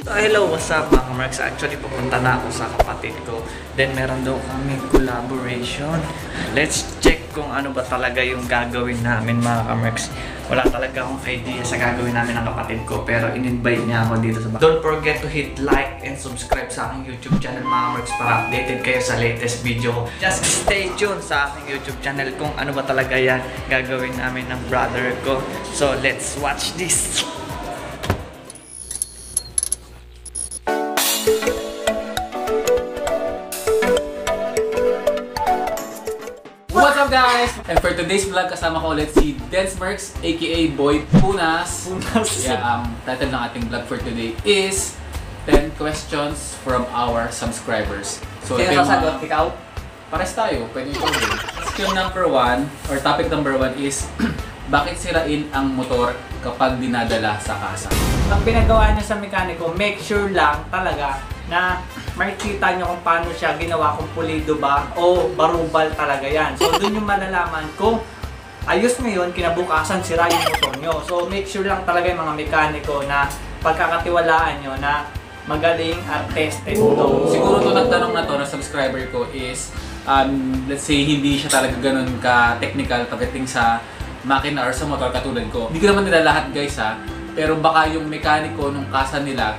So, hello, what's up mga kamerks? Actually, pupunta na ako sa kapatid ko. Then, meron daw kami collaboration. Let's check kung ano ba talaga yung gagawin namin mga kamerks. Wala talaga akong idea sa gagawin namin ng kapatid ko. Pero in-invite niya ako dito sa bahay. Don't forget to hit like and subscribe sa aking YouTube channel mga kamerks para updated kayo sa latest video ko. Just stay tuned sa aking YouTube channel kung ano ba talaga yan gagawin namin ng brother ko. So, let's watch this! What's up guys? And for today's vlog, kasama ko ulit si Densmerks aka Boy Punas. Yeah, title ng ating vlog for today is 10 questions from our subscribers. So, Sino sasagot? Ikaw? Pares tayo, pwede ikaw din. Question number 1 or topic number 1 is bakit sirain ang motor kapag dinadala sa kasa? Ang pinagawa niya sa mekaniko, make sure lang talaga na makikita nyo kung paano siya ginawa, kung pulido ba o barubal talaga yan. So doon yung malalaman kung ayos ngayon, kinabukasan sira yung motor nyo. So make sure lang talaga yung mga mekaniko na pagkakatiwalaan nyo na magaling at tested to. Siguro to nagtanong na to na subscriber ko is let's say hindi siya talaga ganun ka-technical pagdating sa makina or sa motor katulad ko. Hindi ko naman nila lahat guys ha, pero baka yung mekaniko nung kasa nila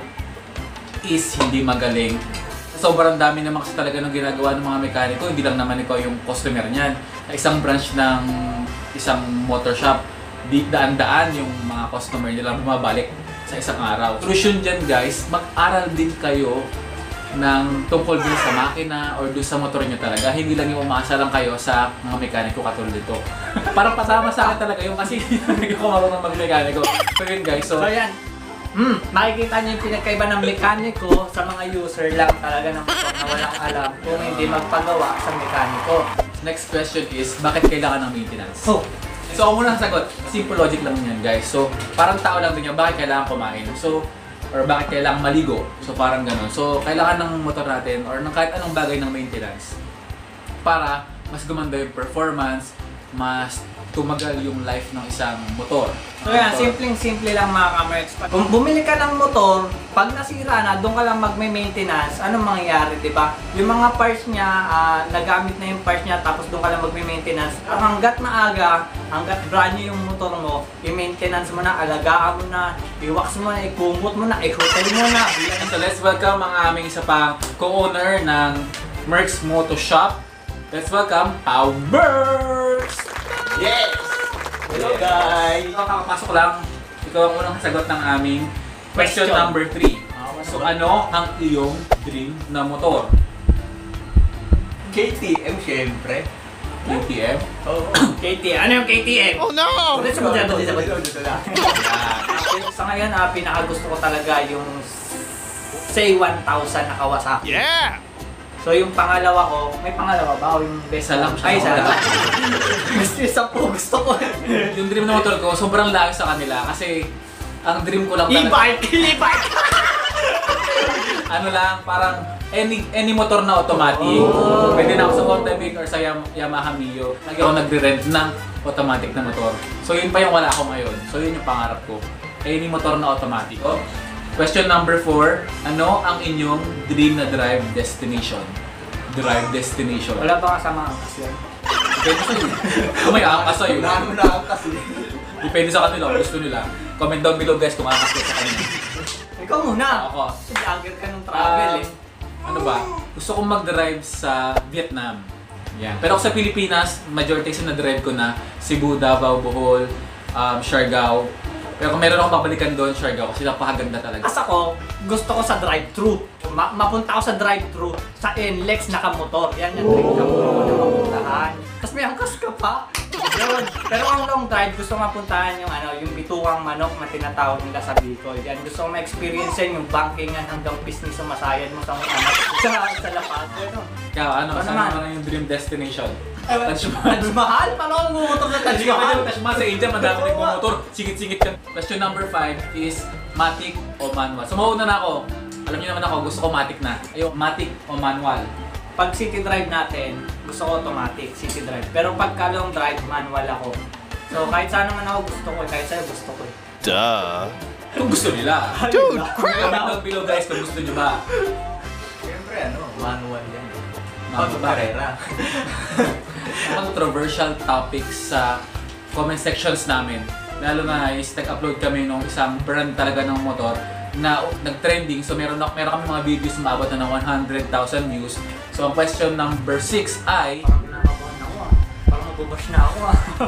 is hindi magaling. Sobrang dami naman kasi talaga ng ginagawa ng mga mekaniko, hindi lang naman ikaw yung customer niyan. Sa isang branch ng isang motor shop, daan-daan yung mga customer nila bumabalik sa isang araw. Solution dyan guys, mag-aral din kayo ng tungkol din sa makina or doon sa motor nyo talaga. Hindi lang yung umaasa lang kayo sa mga mekaniko katulad dito. Parang patama sa akin talaga yung kasi hindi ko marunong mag-mekaniko. So yun guys, so yan. Makikita niyo yung pinagkaiba ng mekaniko sa mga user lang talaga ng motor na walang alam kung hindi magpagawa sa mekaniko. next question is, bakit kailangan ng maintenance? So ako muna sagot. Simple logic lang yan guys. So parang tao lang din yan, bakit kailangan kumain? So, or bakit kailangan maligo? So parang ganun. So kailangan ng motor natin or ng kahit anong bagay ng maintenance para mas gumanda yung performance, mas tumagal yung life ng isang motor. So yan, simpleng-simple lang mga kamerks. Kung bumili ka ng motor, pag nasira na, doon ka lang magme-maintenance, anong mangyayari, di ba? Yung mga parts niya, nagamit na yung parts niya, tapos doon ka lang magme-maintenance. Hanggat maaga, hanggat brand new yung motor mo, i-maintenance mo na, alagaan mo na, i-wax mo na, i-kumot mo na, i-hotel mo na. So let's welcome ang aming isa pang co-owner ng Merks Moto Shop. Let's welcome Pao Merks! Yes! Hello guys! Ikaw kakapasok lang, ikaw ang unang sagot ng aming question number 3. So ano ang iyong dream na motor? KTM syempre. KTM? Oo. KTM. Ano yung KTM? Oh no! Sa ngayon, pinaka-gusto ko talaga yung Say 1000 na Kawasaki. Yeah! So yung pangalawa ko, may pangalawa ba? O yung best Isa lang siya. Ay, isa lang. Gusto ko. Yung dream na motor ko, sobrang layo sa kanila kasi ang dream ko lang E-bike! E-bike! ano lang, parang any motor na automatic. Pwede na ako sa Honda Beat or sa Yamaha Mio. Lagi ako nagre-rent ng automatic na motor. So yun pa yung wala ako ngayon. So yun yung pangarap ko. Any motor na automatic. Question number 4. Ano ang inyong dream na drive destination? Drive destination. Wala ba kasama ang kasyon? Depende sa'yo. Kung may angkas sa'yo. Ano na ang kasi? Depende sa kanila. Gusto nila. Comment down below guys kung angkas ka sa kanila. Ikaw muna! Ako. Vlogger ka ng travel eh. Ano ba? Gusto kong mag-drive sa Vietnam. Yan. Pero ako sa Pilipinas, majority sa na-drive ko na Cebu, Davao, Bohol, Siargao. Pero kung meron akong babalikan doon, Siargao, kasi napakaganda talaga. As ako, gusto ko sa drive-thru. Mapunta ako sa drive-thru sa NLEX nakamotor. Yan yung dream na mapuntahan. Tapos may angkas ka pa. Yun. Pero ang long drive, gusto ko mapuntahan yung yung bituang manok na tinatawag nila sa Bicol. Yan, gusto ko ma-experience yung bankingan hanggang business sumasayan mo sa sa lapad. Ikaw, saan naman yung dream destination? Taj Mahal? Paano ako ngumotor sa Taj Mahal? Taj Mahal sa India, madami nagmumotor. Singit-singit yan. Question number 5 is matic o manual. So mauna na ako. Alam niyo naman ako, gusto ko matic na. Ayun, matic o manual. Pag city drive natin, gusto ko automatic, city drive. Pero pagka long drive, manual ako. So kahit saan naman ako gusto ko, kahit sa'yo gusto ko. Duh! Kung gusto nila. Dude, Comment down below guys kung gusto nyo ba. Siyempre manual yan. Bakit? Karera. Controversial topics sa comment sections namin. Lalo na is nag-upload kami ng isang brand talaga ng motor na nag-trending. So meron kami mga videos na umabot na ng 100,000 views. So ang question number 6 ay Parang kinakabahan ako Parang mabubash na ako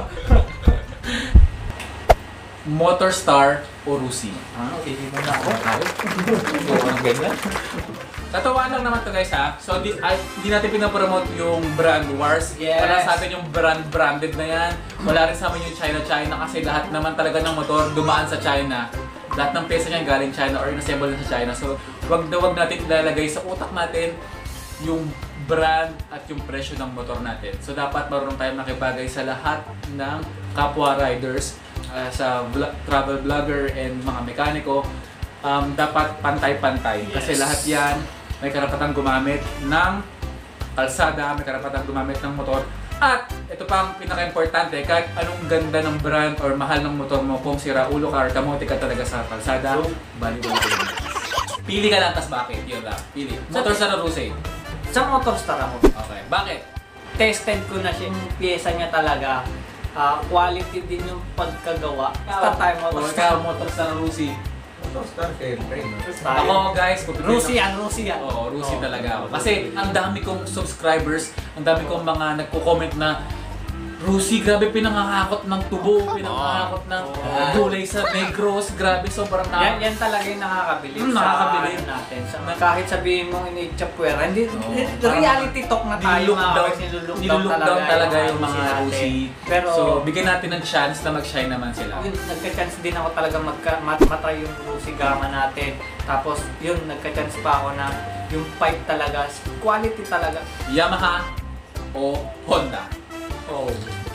Motorstar o Rusi? Ano, iiwan na ako. Ang ganda. Tatawa lang naman to guys ha. So di natin pinapromote yung brand wars. Yes. Wala sa atin yung branded na yan. Wala rin sa amin yung China kasi lahat naman talaga ng motor dumaan sa China. Lahat ng pyesa niyan galing China or inassemble na sa China. So wag natin ilalagay sa utak natin yung brand at yung presyo ng motor natin. So dapat marunong tayong makibagay sa lahat ng kapwa riders, sa travel vlogger and mga mekaniko. Dapat pantay-pantay kasi lahat yan may karapatang gumamit ng kalsada, may karapatang gumamit ng motor. At ito pa ang pinaka-importante, kahit anong ganda ng brand or mahal ng motor mo, kung sira ulo ka or kamote ka talaga sa kalsada, baliwala ka lang. Pili ka lang, tas bakit? Yun lang, pili. Motorstar o Rusi? Sa Motorstar ako. Okay, bakit? Tested ko na siya yung pyesa niya talaga. Quality din yung pagkagawa. Basta tayo Motorstar. Motorstar o Rusi? Motorstar, siyempre. Ako guys, Rusi yan. Oo, Rusi talaga ako. Kasi ang dami kong subscribers, ang dami kong mga nagko-comment na Rusi, grabe pinangangakot ng tubo, pinangangakot ng gulay sa Negros, grabe sobrang Yan talaga yung nakakabilib nakakabilib sa natin. Kahit sabihin mong ini-chapwera, hindi reality talk na tayo niluluckdown talaga yung mga Rusi. Pero So, bigyan natin ng chance na mag-shine naman sila. yun, nagka-chance din ako talaga matry yung Rusi Gama natin. Tapos yun, nagka-chance pa ako na yung pipe talaga, quality talaga. Yamaha o Honda? Oh.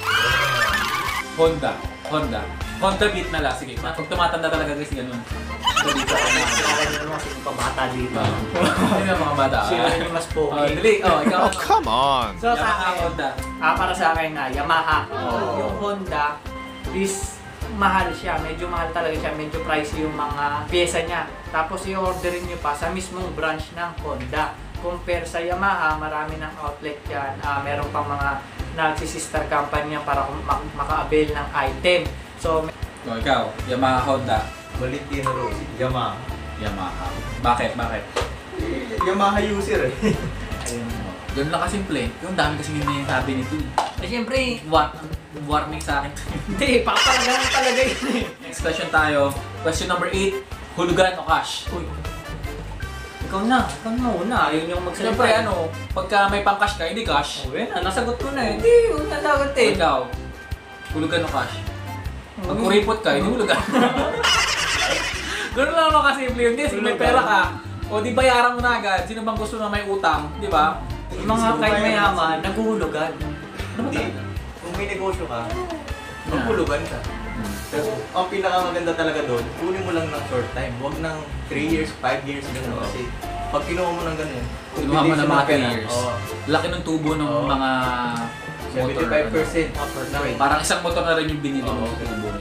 Honda Beat na lang. Sige, pag tumatanda talaga guys, ganun. Honda Beat ako na. Kaya naman kasi yung pabata dito. Hindi na mga bata. Sino yung mas Oh, pogi? dali. Oh, ikaw. Oh, come on. So sa Yamaha, akin, Honda. para sa akin na Yamaha. Oh. Yung Honda is mahal siya, medyo mahal talaga siya, medyo pricey yung mga pyesa niya. Tapos i-orderin niyo pa sa mismong branch ng Honda. Compare sa Yamaha, marami ng outlet yan. Meron pang mga nagsisister company niya para maka-avail ng item. So, Oh, ikaw. Yamaha, Honda. Valentino Rossi. Yamaha. Yamaha. Bakit? Yamaha user eh. Ayun. Ganun lang kasimple. Yung dami kasi yung sabi nito. siyempre, Warning sa akin. hindi, papalagahan talaga yun eh. Next question tayo. Question number 8. Hulugan o cash? Uy, ikaw na una. Yun yung magsalita. Siyempre pagka may pang-cash ka, hindi cash. Oh, yun na, nasagot ko na eh. Hindi, yun nasagot eh. Ikaw, hulugan o cash? Pag kuripot ka, hindi hulugan. Ganun lang ako kasimple yun. Kasi may pera ka, o di bayaran mo na agad. Sino bang gusto na may utang, di ba? Yung mga kahit mayaman, naguhulugan. Hindi. Kung may negosyo ka, maghulugan ka. Pero ang pinakamaganda talaga doon, kunin mo lang ng short time. Huwag ng 3 years, 5 years, gano'n. Kasi pag kinuha mo ng gano'n, Kinuha mo ng mga 10 pera. years. Oo. Laki ng tubo ng Oo. mga motor. 75%. Parang isang motor na rin yung binili mo.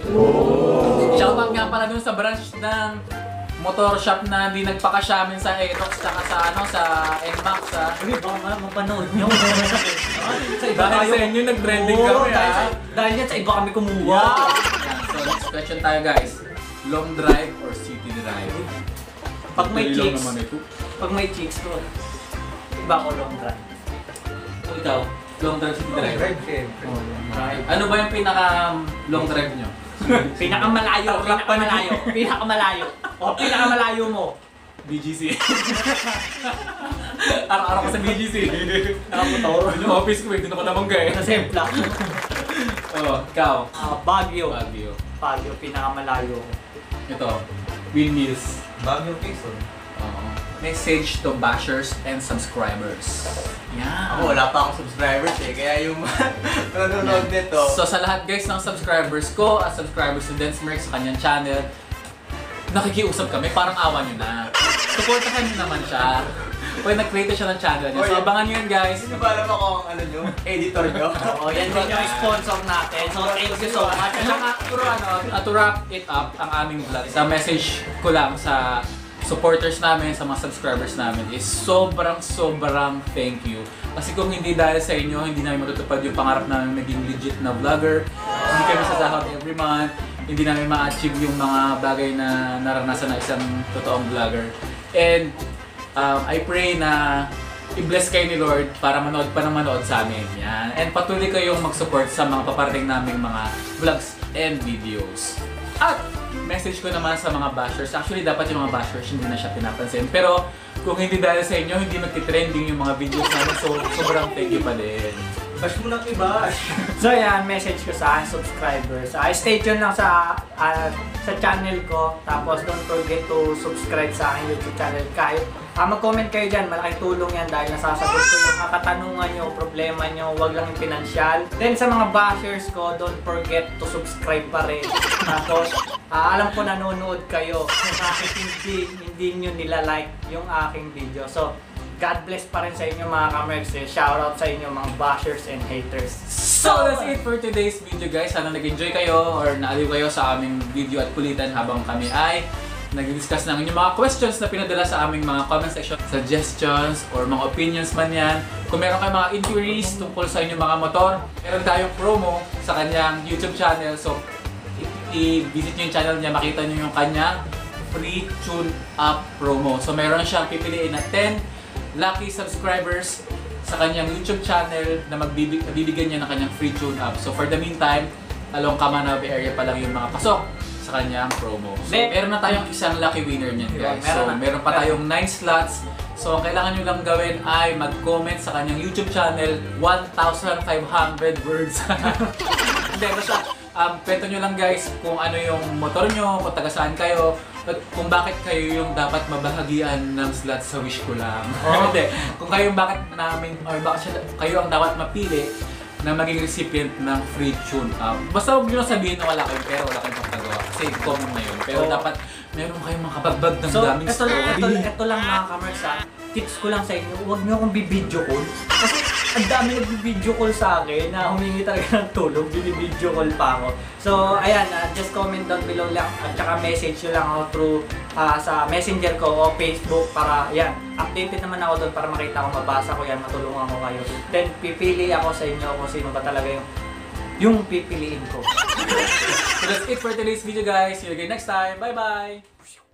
Oo. Shoutout nga pala dun sa branch ng motor shop na hindi nagpaka-shamin sa Aerox tsaka sa NMAX Uy, baka mapanood nyo. Dahil sa inyo nag-trending kami Dahil yan sa iba kami kumuha. So next question tayo guys. Long drive or city drive? Pag may Dali lang chicks, naman ito. pag may chicks ko, iba ko long drive. Ikaw, long drive, city drive? Drive, syempre. Drive. Ano ba yung pinaka long drive nyo? Pinakamalayo. O, pinakamalayo mo. BGC. Araw-araw ko sa BGC. Nakamotor. Yung office ko, hindi na ko namangga eh. Sa Sempla. Ikaw. Baguio. Baguio. Pinakamalayo. Ito, windmills. Baguio Quezon. Message to bashers and subscribers. Yan. Ako, wala pa akong subscribers eh. Kaya yung nanonood nito. So sa lahat guys ng subscribers ko at subscribers ni Densmerk sa kanyang channel, nakikiusap kami, parang awa nyo na. Supportahan nyo naman siya. Pag nag-create siya ng channel niya. So abangan nyo yun guys. Hindi ba alam ako ang ano nyo? Editor nyo? Oh, yan din yung sponsor natin. So, thank you so much. At saka, to wrap it up ang aming vlog, sa message ko lang sa supporters namin, sa mga subscribers namin is sobrang thank you. Kasi kung hindi dahil sa inyo, hindi namin matutupad yung pangarap namin maging legit na vlogger. Hindi kami sasahod every month. Hindi namin ma-achieve yung mga bagay na naranasan na isang totoong vlogger. And I pray na i-bless kayo ni Lord para manood pa ng manood sa amin. Yan. And patuloy kayong mag-support sa mga paparating naming mga vlogs and videos. At message ko naman sa mga bashers. Actually, dapat yung mga bashers hindi na siya pinapansin. Pero kung hindi dahil sa inyo, hindi magti-trending yung mga videos namin. So, sobrang thank you pa din. Bash mo na bash. So yan, message ko sa aking subscribers. Stay tuned lang sa channel ko. Tapos don't forget to subscribe sa aking YouTube channel. Mag-comment kayo dyan, malaking tulong yan dahil nasasagot ko yung katanungan nyo, problema nyo, wag lang yung pinansyal. Then sa mga bashers ko, don't forget to subscribe pa rin. Tapos, alam ko nanonood kayo, bakit hindi nyo nila-like yung aking video. So, God bless pa rin sa inyo mga kamerks. Shoutout sa inyo mga bashers and haters. So that's it for today's video guys. Sana nag-enjoy kayo or naaliw kayo sa aming video at kulitan habang kami ay nag-discuss ng inyong mga questions na pinadala sa aming mga comment section, suggestions or mga opinions man yan. Kung meron kayong mga inquiries tungkol sa inyong mga motor, meron tayong promo sa kanyang YouTube channel. So i-visit nyo yung channel niya, makita nyo yung kanyang free tune-up promo. So meron siyang pipiliin na 10 lucky subscribers sa kanyang YouTube channel na mabibigyan niya ng kanyang free tune-up. So for the meantime, along Kamanabe area pa lang yung mga pasok sa kanyang promo. So meron na tayong isang lucky winner niyan guys. So meron pa tayong 9 slots. So ang kailangan nyo lang gawin ay mag-comment sa kanyang YouTube channel 1,500 words. Hindi, basta kwento nyo lang guys kung ano yung motor nyo, kung taga saan kayo, at kung bakit kayo yung dapat mabahagian ng slot sa wish ko lang. Hindi, kung kayo yung bakit namin, or bakit kayo ang dapat mapili na maging recipient ng free tune-up. Basta huwag nyo lang sabihin na wala kayong pera, wala kayong pagkagawa. Kasi common na yun. Pero dapat meron kayong makabagbag ng daming story. Ito lang mga kamers tips ko lang sa inyo, huwag nyo akong bibidyo call. Kasi ang dami nagbibidyo call sa akin na humingi talaga ng tulong, binibidyo call pa ako. So ayan, just comment down below lang at saka message nyo lang ako through sa messenger ko o Facebook para yan, updated naman ako doon para makita ko, mabasa ko yan, matulungan ko kayo. Then pipili ako sa inyo kung sino ba talaga yung pipiliin ko. So that's it for today's video guys. See you again next time. Bye bye!